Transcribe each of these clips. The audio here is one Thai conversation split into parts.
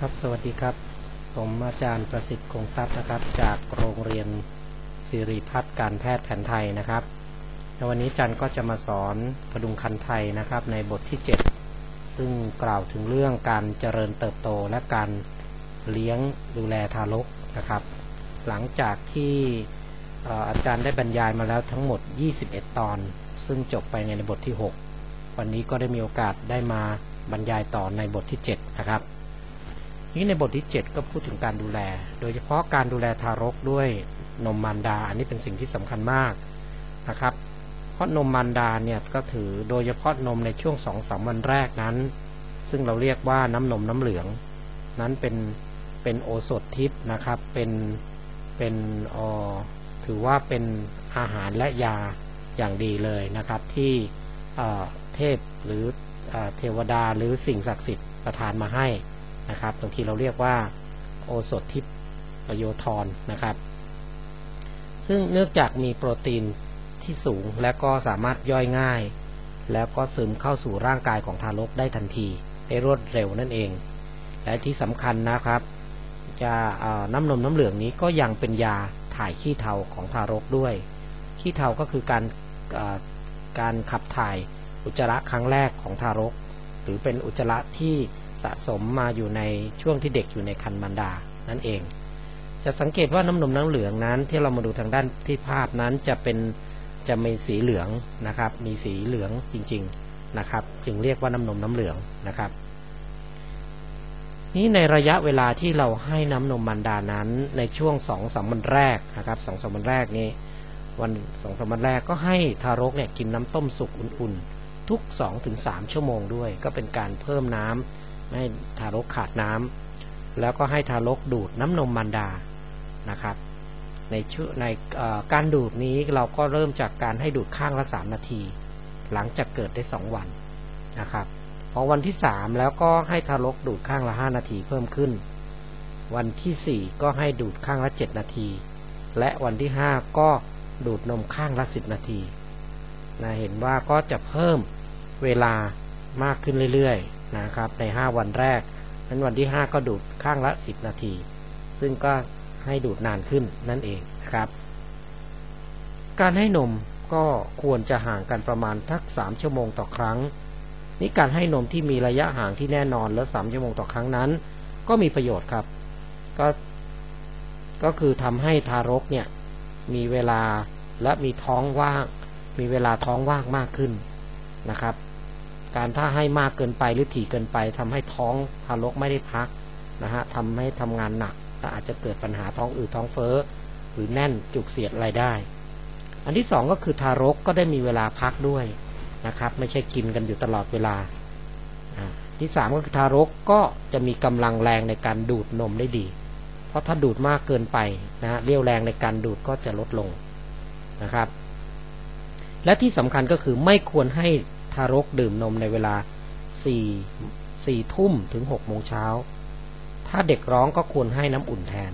ครับสวัสดีครับผมอาจารย์ประสิทธิ์คงทรัพย์นะครับจากโรงเรียนศิริพัฒน์การแพทย์แผนไทยนะครับในวันนี้อาจารย์ก็จะมาสอนพดุงครรภ์ไทยนะครับในบทที่7ซึ่งกล่าวถึงเรื่องการเจริญเติบโตและการเลี้ยงดูแลทารกนะครับหลังจากที่อาจารย์ได้บรรยายมาแล้วทั้งหมด21ตอนซึ่งจบไปในบทที่6วันนี้ก็ได้มีโอกาสได้มาบรรยายต่อในบทที่7นะครับนี้ในบทที่7ก็พูดถึงการดูแลโดยเฉพาะการดูแลทารกด้วยนมมารดาอันนี้เป็นสิ่งที่สำคัญมากนะครับเพราะนมมารดาเนี่ยก็ถือโดยเฉพาะนมในช่วง 2-3 วันแรกนั้นซึ่งเราเรียกว่าน้ำนมน้ำเหลืองนั้นเป็นโอสถทิพย์นะครับเป็นถือว่าเป็นอาหารและยาอย่างดีเลยนะครับที่เทพหรือเทวดาหรือสิ่งศักดิ์สิทธิ์ประทานมาให้นะครับบางทีเราเรียกว่าโอสถทิพย์ประโยธรนะครับซึ่งเนื่องจากมีโปรตีนที่สูงและก็สามารถย่อยง่ายแล้วก็ซึมเข้าสู่ร่างกายของทารกได้ทันทีได้รวดเร็วนั่นเองและที่สำคัญนะครับน้ำนมน้ำเหลืองนี้ก็ยังเป็นยาถ่ายขี้เถ้าของทารกด้วยขี้เถ้าก็คือการขับถ่ายอุจจาระครั้งแรกของทารกหรือเป็นอุจจาระที่สะสมมาอยู่ในช่วงที่เด็กอยู่ในครรภ์มารดานั่นเองจะสังเกตว่าน้ำนมน้ำเหลืองนั้นที่เรามาดูทางด้านที่ภาพนั้นจะมีสีเหลืองนะครับมีสีเหลืองจริงๆนะครับจึงเรียกว่าน้ำนมน้ำเหลืองนะครับนี้ในระยะเวลาที่เราให้น้ำนมมารดานั้นในช่วง 2-3 วันแรกนะครับ 2-3 วันแรกนี้วัน 2-3 วันแรกก็ให้ทารกเนี่ยกินน้ำต้มสุกอุ่นๆทุก 2-3 ชั่วโมงด้วยก็เป็นการเพิ่มน้ำให้ทารกขาดน้ำแล้วก็ให้ทารกดูดน้ำนมมารดานะครับในการดูดนี้เราก็เริ่มจากการให้ดูดข้างละ3 นาทีหลังจากเกิดได้2 วันนะครับพอวันที่3แล้วก็ให้ทารกดูดข้างละ5 นาทีเพิ่มขึ้นวันที่4ก็ให้ดูดข้างละ7 นาทีและวันที่5ก็ดูดนมข้างละ10 นาทีเห็นว่าก็จะเพิ่มเวลามากขึ้นเรื่อยๆนะครับใน5 วันแรกนั้นวันที่5ก็ดูดข้างละ10 นาทีซึ่งก็ให้ดูดนานขึ้นนั่นเองนะครับการให้นมก็ควรจะห่างกันประมาณทัก3 ชั่วโมงต่อครั้งนี่การให้นมที่มีระยะห่างที่แน่นอนและ3 ชั่วโมงต่อครั้งนั้นก็มีประโยชน์ครับก็คือทำให้ทารกเนี่ยมีเวลาและมีท้องว่างมีเวลาท้องว่างมากขึ้นนะครับการถ้าให้มากเกินไปหรือถี่เกินไปทำให้ท้องทารกไม่ได้พักนะฮะทำให้ทำงานหนักและอาจจะเกิดปัญหาท้องอืดท้องเฟ้อหรือแน่นจุกเสียดอะไรได้อันที่2ก็คือทารกก็ได้มีเวลาพักด้วยนะครับไม่ใช่กินกันอยู่ตลอดเวลาที่3ก็คือทารกก็จะมีกำลังแรงในการดูดนมได้ดีเพราะถ้าดูดมากเกินไปนะฮะเรี่ยวแรงในการดูดก็จะลดลงนะครับและที่สำคัญก็คือไม่ควรให้ทารกดื่มนมในเวลา4 ทุ่มถึง 6 โมงเช้าถ้าเด็กร้องก็ควรให้น้ำอุ่นแทน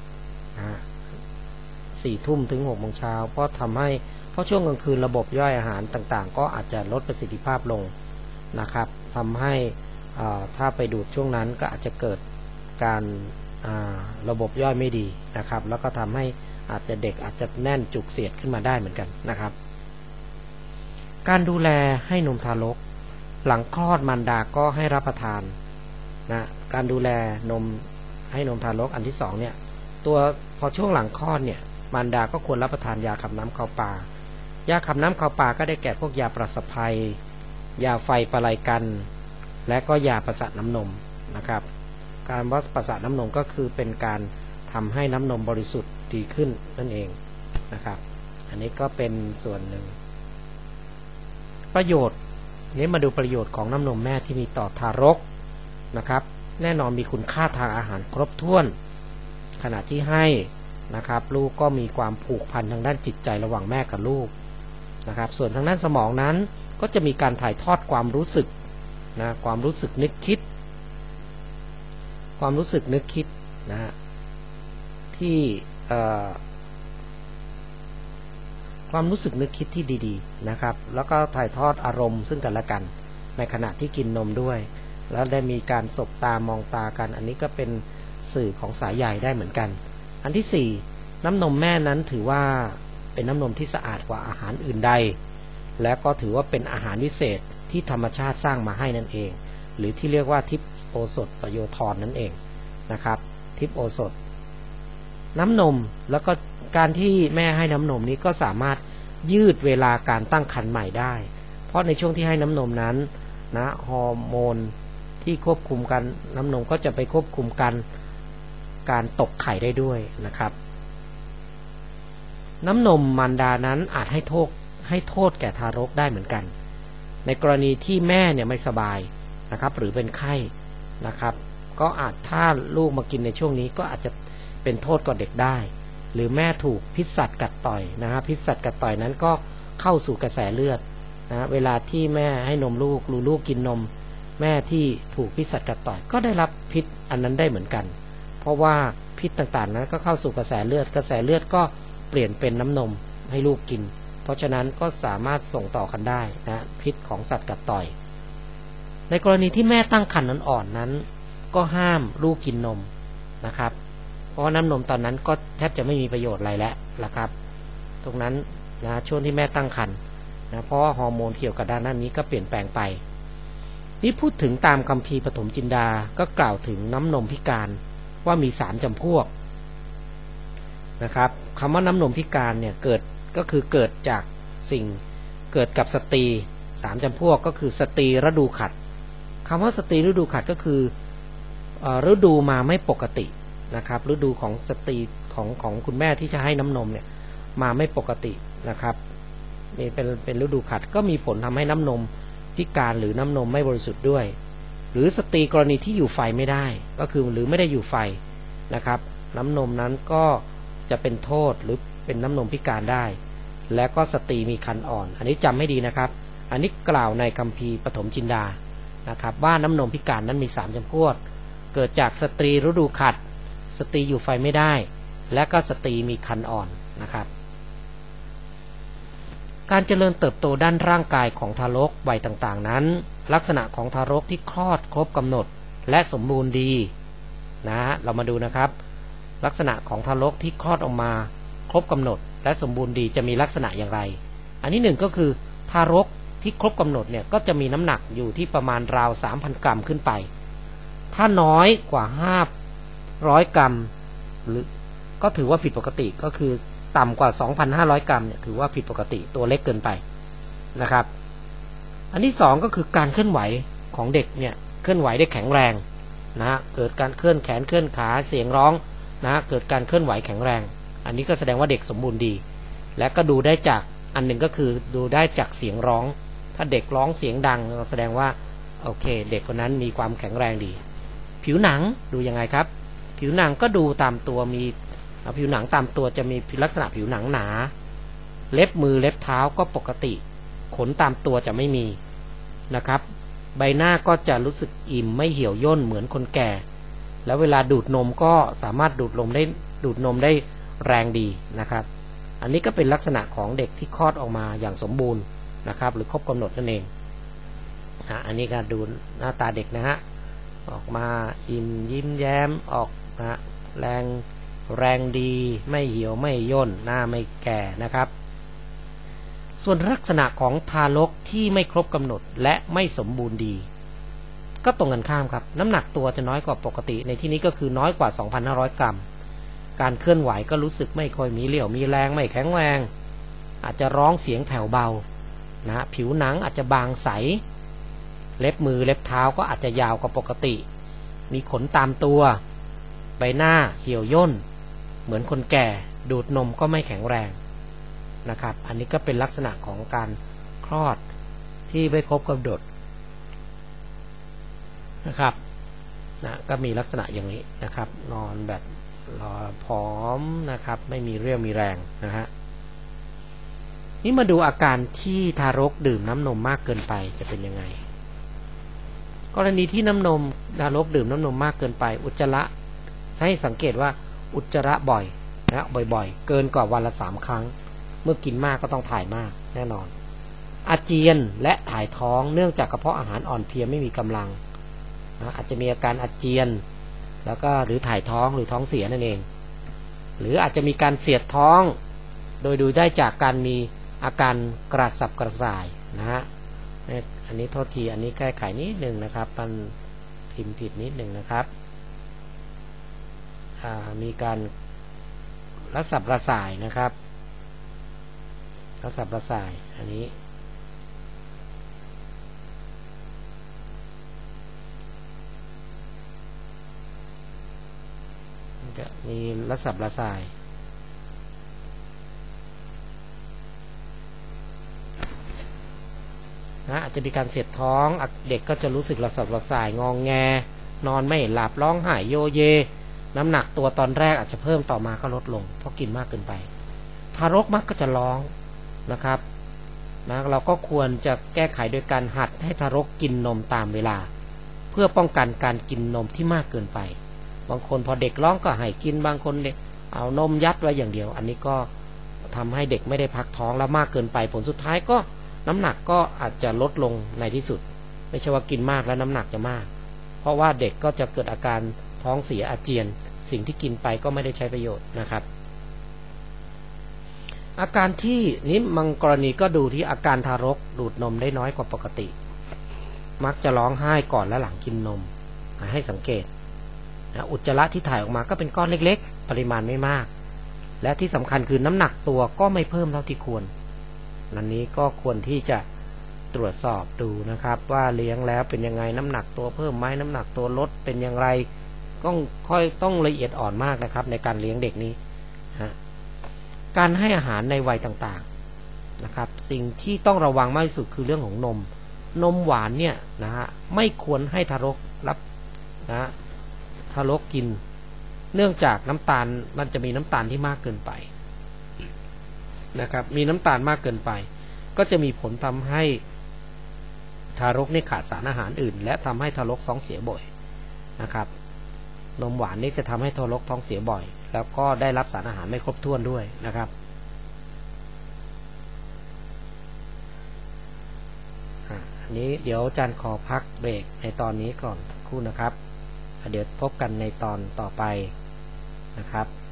4 ทุ่มถึง 6 โมงเช้าเพราะช่วงกลางคืนระบบย่อยอาหารต่างๆก็อาจจะลดประสิทธิภาพลงนะครับทำให้ถ้าไปดูดช่วงนั้นก็อาจจะเกิดการระบบย่อยไม่ดีนะครับแล้วก็ทำให้เด็กอาจจะแน่นจุกเสียดขึ้นมาได้เหมือนกันนะครับการดูแลให้นมทารกหลังคลอดมารดาก็ให้รับประทานนะการดูแลให้นมทารกอันที่2เนี่ยพอช่วงหลังคลอดเนี่ยมารดาก็ควรรับประทานยาขับน้ำเข้าปากยาขับน้ำเข้าปากก็ได้แก่พวกยาประสภัยยาไฟปลายกันและก็ยาประสาทน้ำนมนะครับการวัดประสาทน้ำนมก็คือเป็นการทำให้น้ำนมบริสุทธิ์ดีขึ้นนั่นเองนะครับอันนี้ก็เป็นส่วนหนึ่งประโยชน์นี้มาดูประโยชน์ของน้ำนมแม่ที่มีต่อทารกนะครับแน่นอนมีคุณค่าทางอาหารครบถ้วนขณะที่ให้นะครับลูกก็มีความผูกพันทางด้านจิตใจระหว่างแม่กับลูกนะครับส่วนทางด้านสมองนั้นก็จะมีการถ่ายทอดความรู้สึกนะความรู้สึกนึกคิดนะฮะที่ความรู้สึกนึกคิดที่ดีๆนะครับแล้วก็ถ่ายทอดอารมณ์ซึ่งกันและกันในขณะที่กินนมด้วยแล้วได้มีการสบตามองตากันอันนี้ก็เป็นสื่อของสายใยได้เหมือนกันอันที่4น้ำนมแม่นั้นถือว่าเป็นน้ำนมที่สะอาดกว่าอาหารอื่นใดและก็ถือว่าเป็นอาหารวิเศษที่ธรรมชาติสร้างมาให้นั่นเองหรือที่เรียกว่าทิพโอสถประโยชน์ทรนั่นเองนะครับทิพโอสถน้ำนมแล้วก็การที่แม่ให้น้ำนมนี้ก็สามารถยืดเวลาการตั้งครรภ์ใหม่ได้เพราะในช่วงที่ให้น้ำนมนั้นนะฮอร์โมนที่ควบคุมกันน้ำนมก็จะไปควบคุมการตกไข่ได้ด้วยนะครับน้ำนมมารดานั้นอาจให้โทษแก่ทารกได้เหมือนกันในกรณีที่แม่เนี่ยไม่สบายนะครับหรือเป็นไข้นะครับก็อาจถ้าลูกมากินในช่วงนี้ก็อาจจะเป็นโทษกับเด็กได้หรือแม่ถูกพิษสัตว์กัดต่อยนะฮะพิษสัตว์กัดต่อยนั้นก็เข้าสู่กระแสเลือดนะเวลาที่แม่ให้นมลูกหรือลูกกินนมแม่ที่ถูกพิษสัตว์กัดต่อยก็ได้รับพิษอันนั้นได้เหมือนกันเพราะว่าพิษต่างๆนั้นก็เข้าสู่กระแสเลือดก็เปลี่ยนเป็นน้ำนมให้ลูกกินเพราะฉะนั้นก็สามารถส่งต่อกันได้นะพิษของสัตว์กัดต่อยในกรณีที่แม่ตั้งครรภ์อ่อนๆนั้นก็ห้ามลูกกินนมนะครับเพราะว่าน้ำนมตอนนั้นก็แทบจะไม่มีประโยชน์อะไรแล้วล่ะครับตรงนั้นนะช่วงที่แม่ตั้งครรภ์นะเพราะว่าฮอร์โมนเกี่ยวกับด้านนี้ก็เปลี่ยนแปลงไปนี่พูดถึงตามคัมภีร์ปฐมจินดาก็กล่าวถึงน้ำนมพิการว่ามี3จำพวกนะครับคำว่าน้ำนมพิการเนี่ยเกิดจากเกิดกับสตรี3จำพวกก็คือสตรีฤดูขัดคำว่าสตรีฤดูขัดก็คือฤดูมาไม่ปกตินะครับฤดูของสตรีของคุณแม่ที่จะให้น้ำนมเนี่ยมาไม่ปกตินะครับนี่เป็นฤดูขัดก็มีผลทำให้น้ำนมพิการหรือน้ำนมไม่บริสุทธิ์ด้วยหรือสตรีกรณีที่อยู่ไฟไม่ได้ก็คือหรือไม่ได้อยู่ไฟนะครับน้ำนมนั้นก็จะเป็นโทษหรือเป็นน้ำนมพิการได้และก็สตรีมีครรภ์อ่อนอันนี้จำให้ดีนะครับอันนี้กล่าวในคัมภีร์ปฐมจินดานะครับว่าน้ำนมพิการนั้นมี3จำพวกเกิดจากสตรีฤดูขัดสตรีอยู่ไฟไม่ได้และก็สตรีมีครรภ์อ่อนนะครับการเจริญเติบโตด้านร่างกายของทารกวัยต่างๆนั้นลักษณะของทารกที่คลอดครบกำหนดและสมบูรณ์ดีนะเรามาดูนะครับลักษณะของทารกที่คลอดออกมาครบกำหนดและสมบูรณ์ดีจะมีลักษณะอย่างไรอันที่1ก็คือทารกที่ครบกำหนดเนี่ยก็จะมีน้ำหนักอยู่ที่ประมาณราว 3,000 กรัมขึ้นไปถ้าน้อยกว่า500 กรัมหรือก็ถือว่าผิดปกติก็คือต่ำกว่า 2,500 กรัมเนี่ยถือว่าผิดปกติตัวเล็กเกินไปนะครับอันที่2ก็คือการเคลื่อนไหวของเด็กเนี่ยเคลื่อนไหวได้แข็งแรงนะเกิดการเคลื่อนแขนเคลื่อนขาเสียงร้องนะเกิดการเคลื่อนไหวแข็งแรงอันนี้ก็แสดงว่าเด็กสมบูรณ์ดีและก็ดูได้จากอันหนึ่งก็คือดูได้จากเสียงร้องถ้าเด็กร้องเสียงดังก็แสดงว่าโอเคเด็กคนนั้นมีความแข็งแรงดีผิวหนังดูยังไงครับผิวหนังก็ดูตามตัวมีผิวหนังตามตัวจะมีลักษณะผิวหนังหนาเล็บมือเล็บเท้าก็ปกติขนตามตัวจะไม่มีนะครับใบหน้าก็จะรู้สึกอิ่มไม่เหี่ยวย่นเหมือนคนแก่แล้วเวลาดูดนมก็สามารถดูดนมได้แรงดีนะครับอันนี้ก็เป็นลักษณะของเด็กที่คลอดออกมาอย่างสมบูรณ์นะครับหรือครบกำหนดนั่นเองอันนี้ก็ดูหน้าตาเด็กนะฮะออกมาอิ่มยิ้มแย้มออกนะแรงดีไม่เหี่ยวไม่ย่นหน้าไม่แก่นะครับส่วนลักษณะของทารกที่ไม่ครบกำหนดและไม่สมบูรณ์ดีก็ตรงกันข้ามครับน้ำหนักตัวจะน้อยกว่าปกติในที่นี้ก็คือน้อยกว่า 2,500 กรัมการเคลื่อนไหวก็รู้สึกไม่ค่อยมีเรี่ยวมีแรงไม่แข็งแรงอาจจะร้องเสียงแผ่วเบานะผิวหนังอาจจะบางใสเล็บมือเล็บเท้าก็อาจจะยาวกว่าปกติมีขนตามตัวใบหน้าเหี่ยวย่นเหมือนคนแก่ดูดนมก็ไม่แข็งแรงนะครับอันนี้ก็เป็นลักษณะของการคลอดที่ไม่ครบกำหนดนะครับนะก็มีลักษณะอย่างนี้นะครับนอนแบบผอมนะครับไม่มีเรี่ยวมีแรงนะฮะนี่มาดูอาการที่ทารกดื่มน้ำนมมากเกินไปจะเป็นยังไงกรณีที่ทารกดื่มน้ำนมมากเกินไปอุจจาระให้สังเกตว่าอุจจาระบ่อยนะบ่อยๆเกินกว่าวันละ3 ครั้งเมื่อกินมากก็ต้องถ่ายมากแน่นอนอาเจียนและถ่ายท้องเนื่องจากกระเพาะอาหารอ่อนเพลียไม่มีกำลังนะอาจจะมีอาการอาเจียนแล้วก็หรือถ่ายท้องหรือท้องเสียนั่นเองหรืออาจจะมีการเสียดท้องโดยดูได้จากการมีอาการกระสับกระส่ายนะฮะอันนี้โทษทีอันนี้แก้ไขนิดหนึ่งนะครับมันพิมพ์ผิดนิดหนึ่งนะครับมีการระสับระส่ายนะครับระสับระส่ายอันนี้จะมีระสับระส่ายนะอาจจะมีการเสียดท้องเด็กก็จะรู้สึกระสับระส่ายงองแงนอนไม่หลับร้องไห้โยเยน้ำหนักตัวตอนแรกอาจจะเพิ่มต่อมาก็ลดลงเพราะกินมากเกินไปทารกมักก็จะร้องนะครับนะเราก็ควรจะแก้ไขโดยการหัดให้ทารกกินนมตามเวลาเพื่อป้องกันการกินนมที่มากเกินไปบางคนพอเด็กร้องก็ให้กินบางคนเอานมยัดไว้อย่างเดียวอันนี้ก็ทำให้เด็กไม่ได้พักท้องแล้วมากเกินไปผลสุดท้ายก็น้ำหนักก็อาจจะลดลงในที่สุดไม่ใช่ว่ากินมากแล้วน้ำหนักจะมากเพราะว่าเด็กก็จะเกิดอาการท้องเสียอาเจียนสิ่งที่กินไปก็ไม่ได้ใช้ประโยชน์นะครับอาการที่นี้บางกรณีก็ดูที่อาการทารกดูดนมได้น้อยกว่าปกติมักจะร้องไห้ก่อนและหลังกินนมให้สังเกตอุจจาระที่ถ่ายออกมาก็เป็นก้อนเล็กๆปริมาณไม่มากและที่สำคัญคือน้ำหนักตัวก็ไม่เพิ่มเท่าที่ควรอันนี้ก็ควรที่จะตรวจสอบดูนะครับว่าเลี้ยงแล้วเป็นยังไงน้ำหนักตัวเพิ่มไหมน้ำหนักตัวลดเป็นอย่างไรต้องละเอียดอ่อนมากนะครับในการเลี้ยงเด็กนี้การให้อาหารในวัยต่างๆนะครับสิ่งที่ต้องระวังมากที่สุดคือเรื่องของนมหวานเนี่ยนะฮะไม่ควรให้ทารกรับนะทารกกินเนื่องจากน้ำตาลมันจะมีน้ำตาลที่มากเกินไปนะครับมีน้ำตาลมากเกินไปก็จะมีผลทำให้ทารกนี่ขาดสารอาหารอื่นและทำให้ทารกท้องเสียบ่อยนะครับนมหวานนี่จะทำให้ทารกท้องเสียบ่อยแล้วก็ได้รับสารอาหารไม่ครบถ้วนด้วยนะครับอันนี้เดี๋ยวอาจารย์ขอพักเบรกในตอนนี้ก่อนสักครู่นะครับเดี๋ยวพบกันในตอนต่อไปนะครับ